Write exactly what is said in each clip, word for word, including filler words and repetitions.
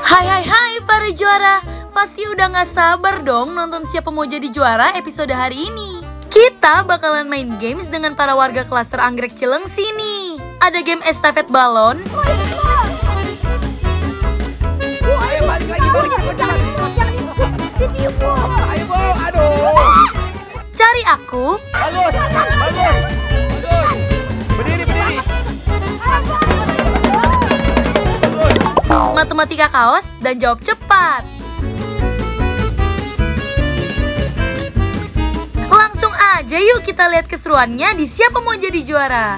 Hai hai hai para juara, pasti udah gak sabar dong nonton Siapa Mau Jadi Juara episode hari ini. Kita bakalan main games dengan para warga klaster Anggrek Cilengsi nih. Ada game estafet balon. Ayo balik lagi, balik lagi. Ayo Bo, aduh. Cari aku. Bagus, bagus, bagus. Berdiri, berdiri. Matematika kaos dan jawab cepat. Langsung aja yuk kita lihat keseruannya di Siapa Mau Jadi Juara.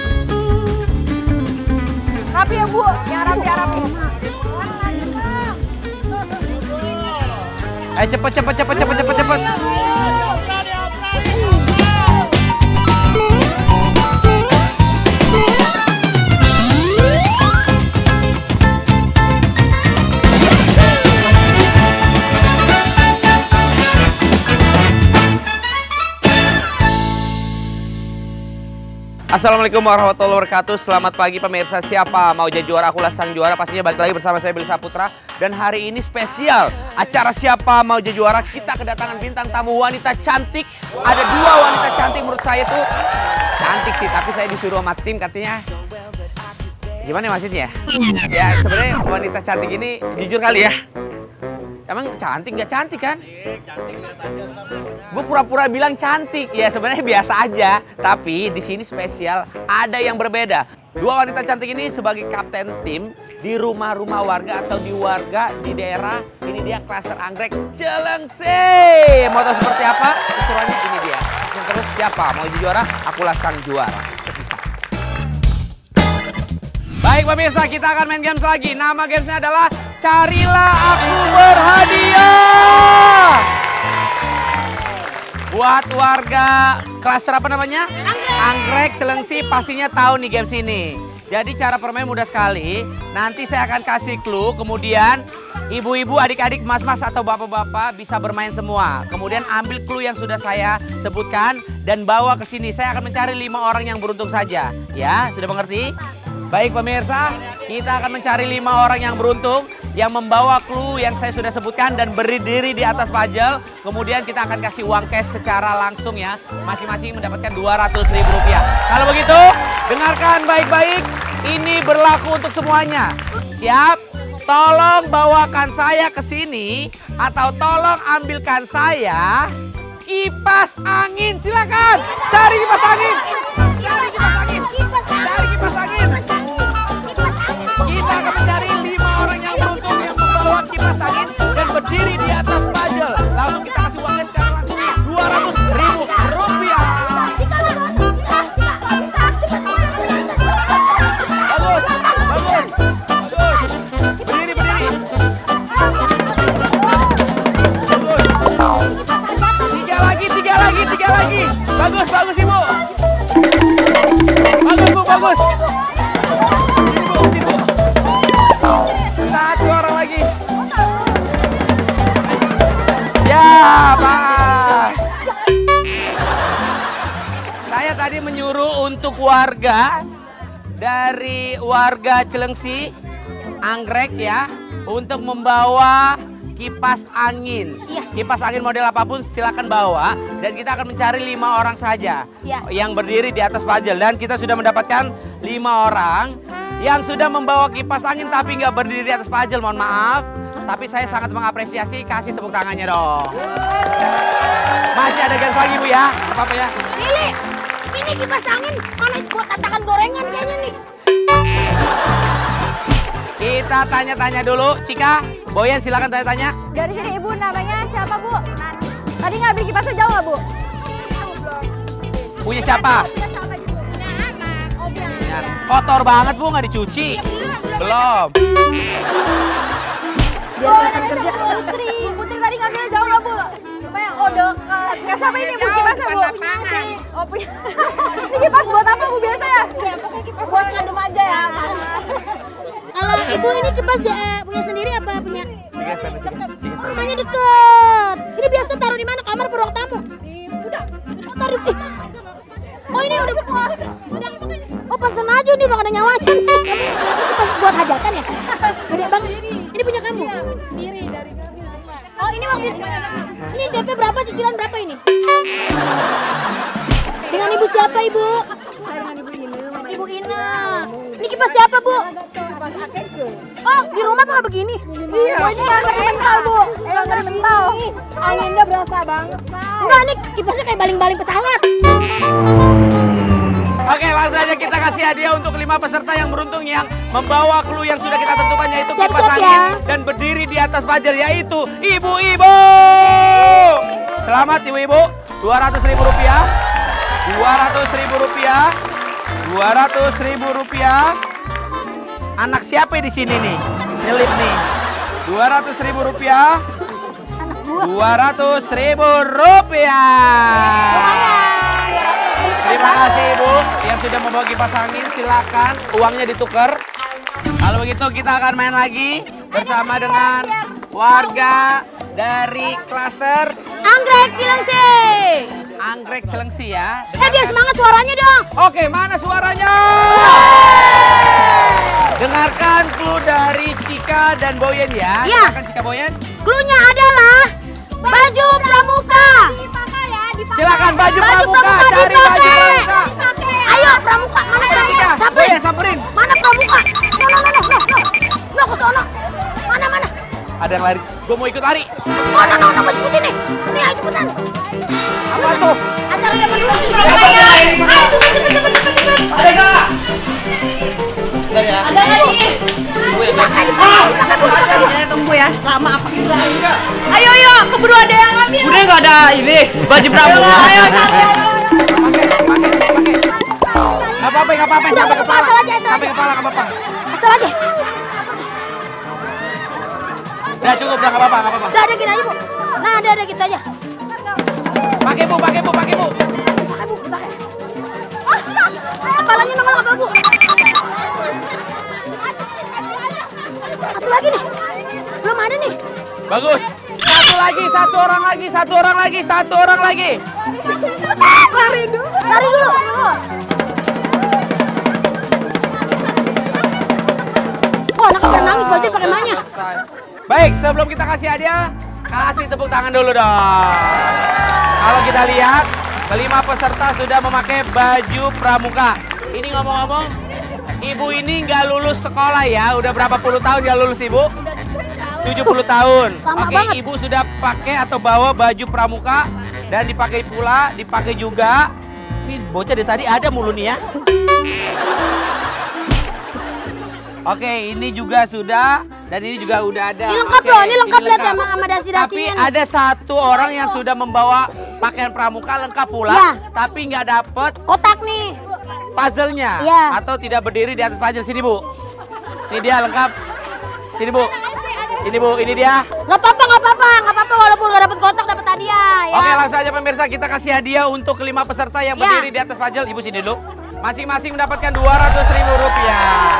Rapi ya Bu, yang rapi ya rapi. Ayo cepet, cepet, cepet, cepet, cepet, cepet. Assalamualaikum warahmatullahi wabarakatuh. Selamat pagi pemirsa Siapa Mau Jadi Juara. Akulah sang juara. Pastinya balik lagi bersama saya Billy Saputra. Dan hari ini spesial acara Siapa Mau Jadi Juara. Kita kedatangan bintang tamu wanita cantik. Ada dua wanita cantik menurut saya tuh cantik sih. Tapi saya disuruh sama tim katanya. Gimana maksudnya? Ya sebenarnya wanita cantik ini jujur kali ya. Emang cantik nggak cantik kan? Gue pura-pura bilang cantik, ya sebenarnya biasa aja. Tapi di sini spesial, ada yang berbeda. Dua wanita cantik ini sebagai kapten tim di rumah-rumah warga atau di warga di daerah. Ini dia klaster Anggrek Cilengsi. Mau tahu seperti apa? Keseruannya ini dia. Yang terus Siapa Mau Jadi Juara? Akulah sang juara. Baik pemirsa, kita akan main games lagi. Nama gamesnya adalah Carilah Aku Berhadiah. Buat warga klaster apa namanya? Anggrek. Anggrek Cilengsi pastinya tahu nih games ini. Jadi cara bermain mudah sekali. Nanti saya akan kasih clue, kemudian ibu-ibu, adik-adik, mas-mas atau bapak-bapak bisa bermain semua. Kemudian ambil clue yang sudah saya sebutkan dan bawa ke sini. Saya akan mencari lima orang yang beruntung saja. Ya, sudah mengerti? Baik pemirsa, kita akan mencari lima orang yang beruntung yang membawa clue yang saya sudah sebutkan dan berdiri di atas puzzle. Kemudian kita akan kasih uang cash secara langsung ya. Masing-masing mendapatkan dua ratus ribu rupiah. Kalau begitu, dengarkan baik-baik. Ini berlaku untuk semuanya. Siap? Tolong bawakan saya ke sini atau tolong ambilkan saya kipas angin. Silakan. Cari kipas angin. Cari kipas angin. Cari kipas angin. Kita akan mencari lima orang yang beruntung yang membawa kipas angin dan berdiri di atas puzzle. Langsung kita kasih uangnya secara langsung dua ratus ribu rupiah. Bagus, bagus, bagus. Berdiri, berdiri. Bagus. Tiga lagi, tiga lagi, tiga lagi. Bagus, bagus Ibu. Bagus Bu, bagus. Satu orang lagi. Ya, Pak. Saya tadi menyuruh untuk warga dari warga Cilengsi, Anggrek ya, untuk membawa kipas angin. Iya. Kipas angin model apapun silakan bawa dan kita akan mencari lima orang saja iya. yang berdiri di atas puzzle dan kita sudah mendapatkan lima orang yang sudah membawa kipas angin tapi nggak berdiri di atas puzzle, mohon maaf. Tapi saya sangat mengapresiasi, kasih tepuk tangannya dong. Masih ada games lagi Bu ya, apa-apa ya. Lili, ini kipas angin mana buat tatakan gorengan kayaknya nih. Kita tanya-tanya dulu, Cika, Boyen silakan tanya-tanya. Dari sini Ibu namanya siapa Bu? Tadi ngambil kipasnya jauh nggak Bu? Punya siapa? Ya, kotor banget Bu, nggak dicuci. Belum. Biar akan kerja. Putri, Putri tadi ngambilnya jauh nggak Bu? Supaya oh dekat. Nggak siapa ini Bu kipasnya Bu? Oh punya. Ini kipas buat apa Bu biasa ya? Iya, pakai kipas buat ngandung aja ya. Kalau Ibu ini kipas dia punya sendiri apa punya? Cika sana, Cika. Cika sana. Rumahnya deket. Ini biasa taruh di mana? Kamar ruang tamu? Udah. Oh, taruh di. Oh ini udah. Oh pansen aja nih bang ada nyawanya. Ini kipas buat hajatan ya? Gede banget. Ini punya kamu? Ini D P berapa, cicilan berapa ini? Dengan ibu siapa, Ibu? Ibu Ina. Ini kipas siapa, Bu? Oh, di rumah apa begini? Iya. Oh, ini nggak mental, Bu. Eh, nggak mental. Anginnya berasa banget. Enggak, ini kipasnya kayak baling-baling pesawat. Oke, langsung aja kita kasih hadiah untuk lima peserta yang beruntung yang membawa clue yang sudah kita tentukan, yaitu Siap-siap kipas angin ya. dan berdiri di atas pajar, yaitu ibu-ibu. Selamat ibu-ibu, dua ratus ribu rupiah, dua ratus ribu rupiah, dua ratus ribu rupiah. Anak siapa di sini nih? Nyelip nih. dua ratus ribu rupiah, dua ratus ribu rupiah. Terima kasih Ibu yang sudah membawa kipas angin, silakan uangnya ditukar. Kalau begitu kita akan main lagi bersama dengan warga dari klaster Anggrek Cilengsi. Anggrek Cilengsi ya. Eh, biar semangat suaranya dong. Oke, mana suaranya? Dengarkan clue dari Cika dan Boyen ya. Iya. Silakan Cika Boyen. Cluenya adalah baju pramuka. Silakan baju, Baju pramuka, pramuka cari baju dipakai. pramuka. Ayo pramuka, mana Cika, pramuka? Samperin. Boyen samperin. Mana pramuka? No, no, no, no, no, no. No, ke sono. Mana, mana? Ada yang lari. Gue mau ikut lari. Oh, no, no, no, gue cepetin nih. Nih, ayo cepetan. Apa tuh? Acara zaman dulu. Siapa ya? Ayo, cepet, cepet, cepet, cepet, cepet. Ada nggak? Ada nggak nih? Tunggu ya, lama apa gila. Ayo, ayo, keburu ada yang ngambil. Udah nggak ada ini baju pramuka. Ayo, ayo, Nggak apa-apa, nggak apa-apa, sampai kepala. Asal aja, asal Sampai aja. kepala nggak apa-apa. Asal aja. Udah cukup, udah nggak apa-apa, nggak apa-apa. Udah ada gini aja, Bu. Nah, ada ada gitu aja. Pakai Bu, pakai Bu, pakai Bu. Pakai, Bu, pakai. Kepalanya nongol apa, Bu? Satu lagi nih. Belum ada nih. Bagus. Satu lagi, satu orang lagi, satu orang lagi, satu orang lagi. Cepetan. Lari dulu. Lari dulu. Oh, anak udah nangis baju pakai emaknya. Baik, sebelum kita kasih hadiah, kasih tepuk tangan dulu dong. Kalau kita lihat, kelima peserta sudah memakai baju pramuka. Ini ngomong-ngomong, ibu ini nggak lulus sekolah ya. Udah berapa puluh tahun nggak lulus ibu? tujuh puluh tahun. Lama Oke, banget. ibu sudah pakai atau bawa baju pramuka dan dipakai pula, dipakai juga. Ini bocah dari tadi ada mulu nih ya. Oke, ini juga sudah dan ini juga udah ada. Ini lengkap Oke, loh, ini lengkap lihat lengkap. sama sama dasi-dasinya Tapi nih. ada satu orang yang sudah membawa pakaian pramuka lengkap pula, Ya. tapi nggak dapet Kotak nih. puzzle-nya Iya. atau tidak berdiri di atas puzzle. Sini Bu, ini dia lengkap. Sini Bu, ini Bu, ini dia. Nggak apa-apa, nggak apa-apa, nggak apa-apa walaupun nggak dapet kotak dapet hadiah. Ya. Oke, langsung aja pemirsa, kita kasih hadiah untuk kelima peserta yang Ya. berdiri di atas puzzle. Ibu sini dulu. Masing-masing mendapatkan dua ratus ribu rupiah.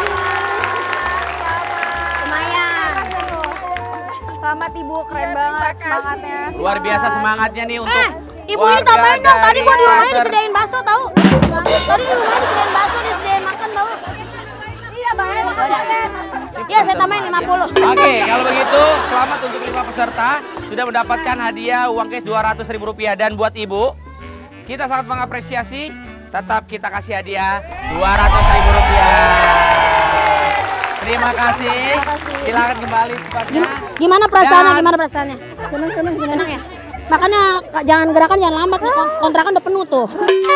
Lumayan. Selamat Ibu, keren banget semangatnya. Luar biasa semangatnya nih untuk Eh, ibu ini warga tambahin dong. Tadi dari gua di rumahnya klaster- disediain bakso tahu. Tadi di rumahnya disediain bakso, disediain makan tahu. Iya, banget. Iya, saya tambahin lima puluh. Oke, kalau begitu selamat untuk lima peserta sudah mendapatkan hadiah uang cash dua ratus ribu rupiah. Dan buat ibu, kita sangat mengapresiasi, tetap kita kasih hadiah dua ratus ribu rupiah. Terima kasih. Silakan kembali tempatnya. Gimana, gimana perasaannya? Dan- Gimana perasaannya? Seneng, seneng, seneng ya. Makanya Kak, jangan gerakan, jangan lambat nih, kon- kontrakan udah penuh tuh.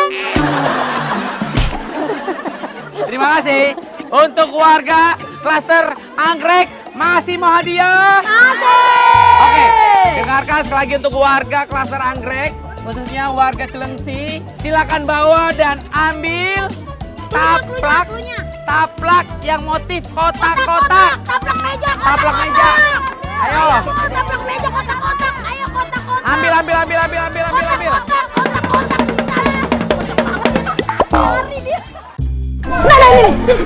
Terima kasih untuk warga klaster Anggrek masih mau hadiah. Asik. Oke, dengarkan sekali lagi untuk warga klaster Anggrek, khususnya warga Cilengsi, silakan bawa dan ambil taplak, Klunya. taplak yang motif kotak-kotak. Taplak meja, kotak, Taplak meja. Ayo. Taplak meja, kotak-kotak. Ayo, kotak-kotak. Ambil, ambil, ambil, ambil, ambil, ambil, ambil. Kotak, kotak, kotak. Lari dia. Nah, nah, ini nih.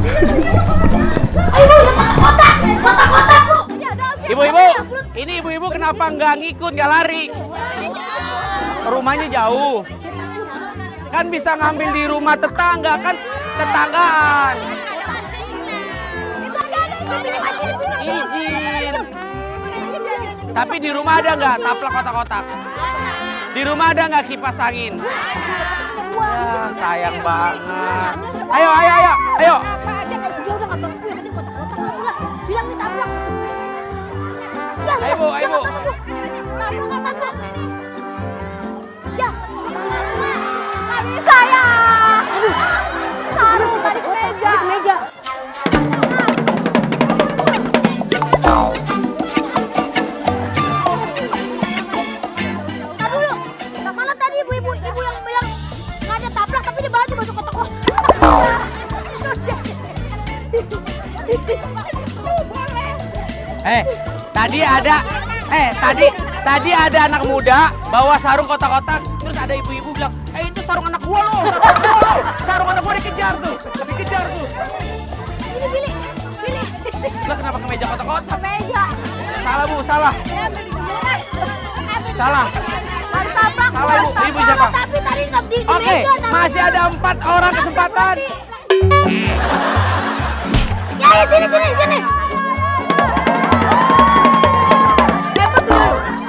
Ayo, Bu, kotak-kotak. Kotak-kotak, Bu. Ibu-ibu, ini ibu-ibu kenapa nggak ngikut, nggak lari? Rumahnya jauh. Kan bisa ngambil di rumah tetangga, kan tetanggaan. Izin. Tapi di rumah ada nggak taplak kotak-kotak? Di rumah ada nggak kipas angin? Ya, sayang banget. Ayo, ayo, ayo, ayo. Dia udah nggak tahu yang penting kotak-kotak lah. Bilang nih taplak. Ya, Ayo Bu, ayo Bu. taplak atas Bu. Ya, Nggak bisa ya. aduh. Harus tarik meja. Ke meja. Tar dulu. Malah tadi ibu-ibu ibu yang bilang nggak ada taplak tapi dia baju baju kotak-kotak. Eh, tadi ada, eh tadi tadi ada anak muda bawa sarung kotak-kotak, terus ada ibu-ibu bilang, eh itu sarung anak gua loh, sarung anak gua loh, sarung anak gua dikejar tuh, dikejar tuh. Ini pilih, pilih. Lah kenapa ke meja kotak-kotak? Meja. Salah Bu, salah, salah, Harus taplak. salah Ibu, ibu siapa? Tapi tadi nggak di, di Oke, meja. namanya. masih ada empat orang kesempatan. Ya, ya sini sini sini. Hebat tuh.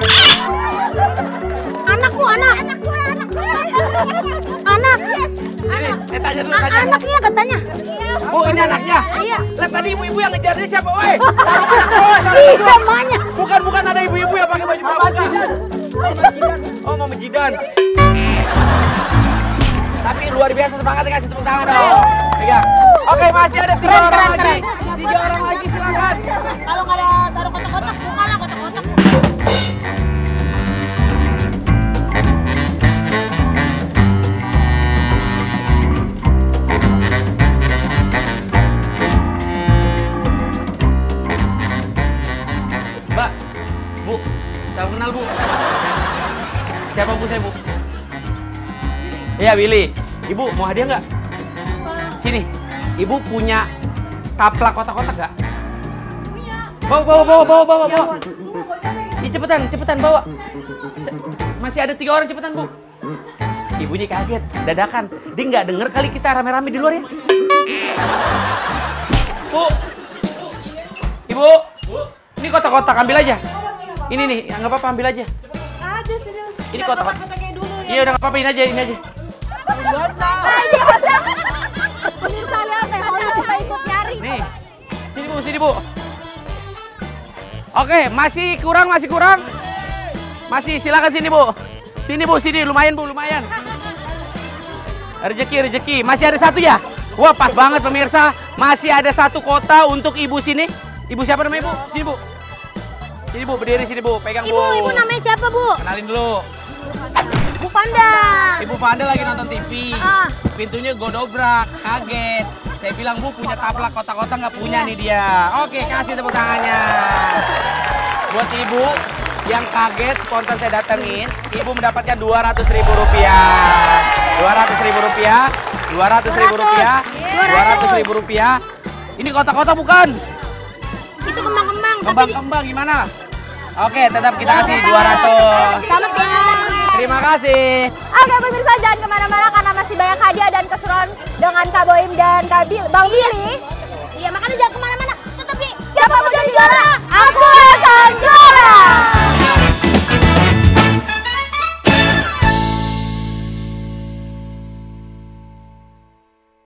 Anakku anak. Anakku anakku. Anak. Yes. Ini, eh tanya dulu, A- tanya. anaknya katanya. Bu, ini anaknya. Iya. Lah tadi ibu-ibu yang ngejar dia siapa? Woi, sarung anak gua, sarung anak Iya, gua. emaknya. Bukan, bukan ada ibu-ibu yang pakai baju pramuka. Oh, mau mejidan. Tapi luar biasa semangat, kasih tepuk tangan dong. Pegang. Oke, masih ada tiga Keren, orang keren, lagi. keren. Tiga orang lagi, silakan. Kalau nggak ada sarung kotak-kotak, bukalah kotak-kotak. Mbak, Bu, salam kenal Bu. Siapa Bu saya Bu? Iya Willy. Ibu mau hadiah nggak? Sini. Ibu punya taplak kotak-kotak nggak? Punya. Bawa, bawa, bawa, bawa, bawa, bawa. Ih, cepetan, cepetan bawa. Ce- Masih ada tiga orang, cepetan Bu. Ibunya kaget, dadakan. Dia nggak denger kali kita rame-rame di luar ya. Bu, Ibu, ini kotak-kotak ambil aja. Ini nih, nggak apa-apa ambil aja. Aja sini. Ini kotak-kotak. Iya udah nggak apa-apa, ini aja, ini aja. Pemirsa lihat teh, mau kita ikut nyari. Nih, sini Bu, sini Bu. Oke, masih kurang, masih kurang. Masih, silakan sini Bu. Sini Bu, sini, lumayan Bu, lumayan. Rezeki, rezeki. Masih ada satu ya? Wah, pas banget pemirsa. Masih ada satu kota untuk ibu sini. Ibu siapa namanya Bu? Sini Bu. Sini Bu, berdiri sini Bu, pegang Bu. Ibu, ibu namanya siapa Bu? Kenalin dulu. Bu Panda. Ibu Panda lagi nonton T V. Ah. Pintunya gue dobrak, kaget. Saya bilang, Bu punya taplak kotak-kotak nggak punya nih dia. Oke, kasih tepuk tangannya. Buat ibu yang kaget, spontan saya datengin, ibu mendapatkan dua ratus ribu rupiah. dua ratus ribu rupiah, dua ratus ribu rupiah, dua ratus ribu rupiah. Ini kotak-kotak bukan? Itu kembang-kembang. Tapi Kembang-kembang gimana? Oke, tetap kita kasih dua ratus. selamat ya. Terima kasih. Oke pemirsa, jangan kemana-mana karena masih banyak hadiah dan keseruan dengan Kak Boim dan Kak Bil, Bang Billy. Iya, makanya jangan kemana-mana. Tetap di Siapa mau jadi juara? Aku akan juara!